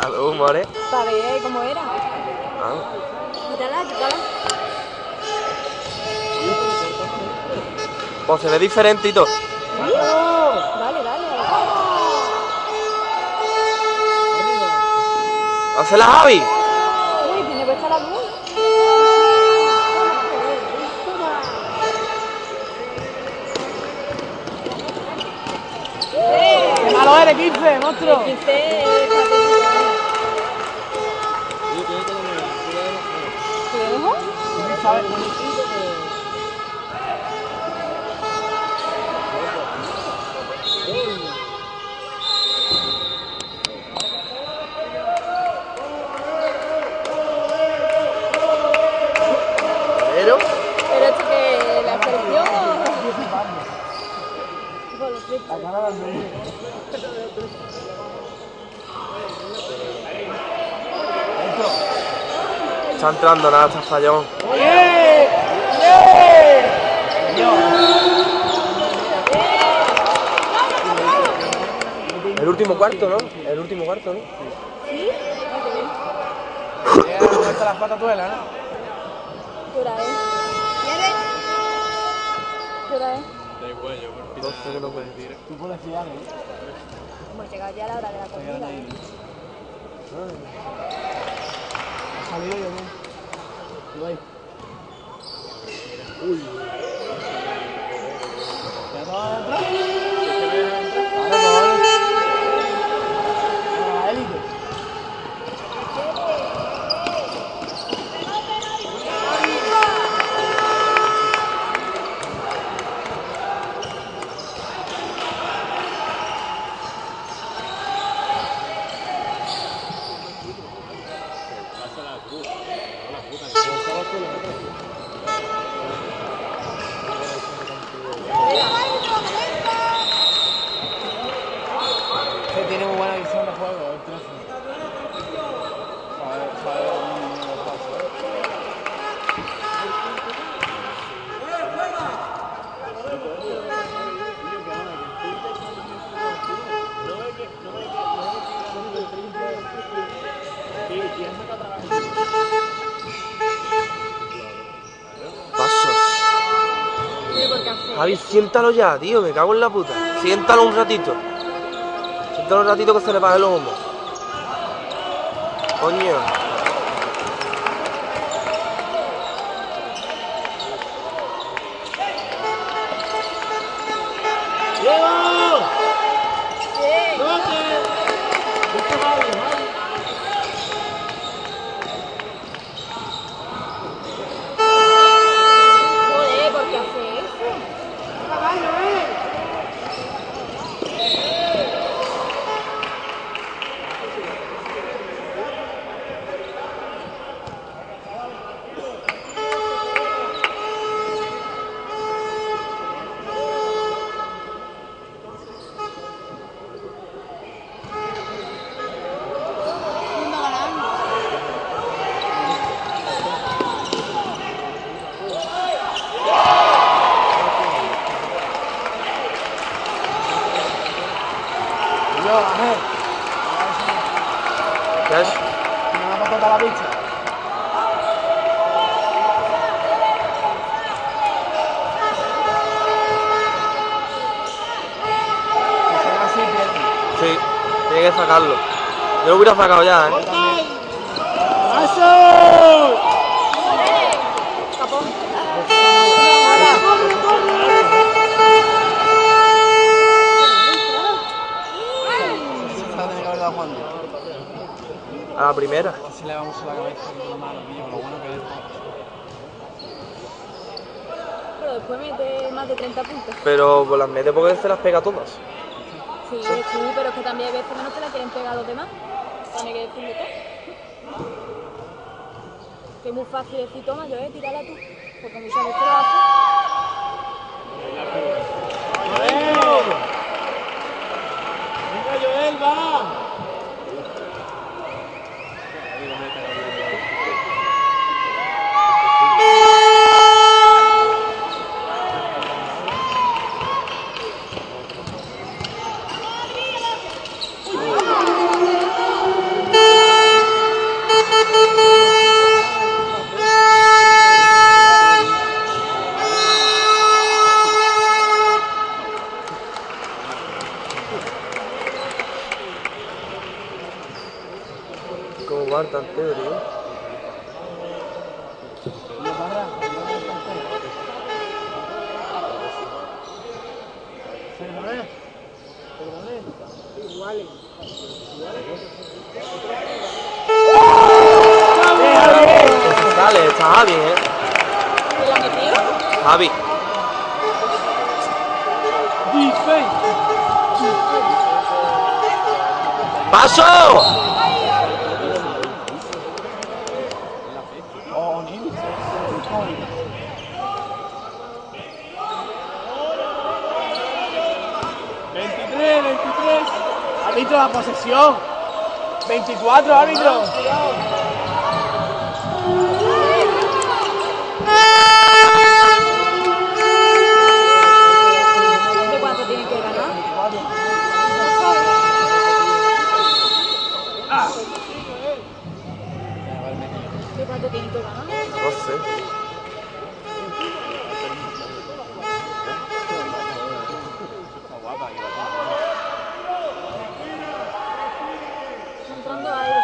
Salud, more. Para ver cómo era. Ah. Quítala, quítala. Pues se ve diferente y todo. ¿Sí? Dale, dale. ¡Hace la Javi! Uy, tiene puesta la luz. ¡Qué malo eres, 15, monstruo! 15, ¿te lo dejo? Pero esto que la selección con los frescos. Está entrando nada, está fallón. El último cuarto, ¿no? El último cuarto, ¿no? ¿Sí? Ya las patatuelas, ¿no? ¿Qué hora es? ¿Qué hora es? Da igual, yo por final que no puedes decir. Tú puedes fiar, ¿eh? Hemos llegado ya a la hora de la comida. Ha salido yo, ¿no? Tú ahí. ¿Ya te vas a entrar? Claro, la élite. Que tiene muy buena visión de juego, el 13. Sabe los pasos. Pasos. Javi, siéntalo ya, tío, me cago en la puta. Siéntalo un ratito. Siéntalo un ratito que se le baje el humo. Coño. Joder, ¿por qué hace eso? Yo, Ángel. ¿Qué es? Me va a cortar la pizza. Que son así, pierde. Sí, tiene que sacarlo. Yo lo hubiera sacado ya, ¿eh? ¡Paso! Capón. Se la tiene que haber dado Juan. A la primera. Así le vamos a la cabeza con la mano, tío. Lo bueno que es. Pero después mete más de 30 puntos. Pero pues las mete porque se las pega todas. Sí, sí, pero es que también hay veces que no se la quieren pegar a los demás. Tiene que decirle todo. Que es muy fácil decir, toma, yo tírala tú. Porque muchas veces lo hace. ¡Venga, Joel, va! Como va el tanteo, tío. Iguales. Dale, está Javi, ¿Quién la ha metido? Javi. ¡Paso! Oh, Nini. 23, 23. Árbitro, la posesión. 24, árbitro. ¿De cuánto tienen que ganar? ¿De cuánto tienen que ganar? No sé. Está entrando ahí.